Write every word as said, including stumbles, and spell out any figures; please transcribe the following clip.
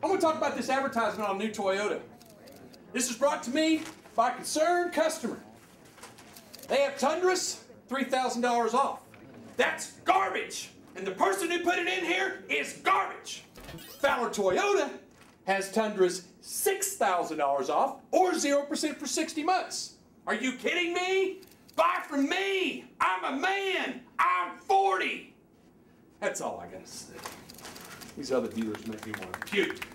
I want to talk about this advertisement on a new Toyota. This is brought to me by a concerned customer. They have Tundras, three thousand dollars off. That's garbage. And the person who put it in here is garbage. Fowler Toyota has Tundras six thousand dollars off or zero percent for sixty months. Are you kidding me? Buy from me. I'm a man. I'm forty. That's all I got to say. These other dealers make me want to puke.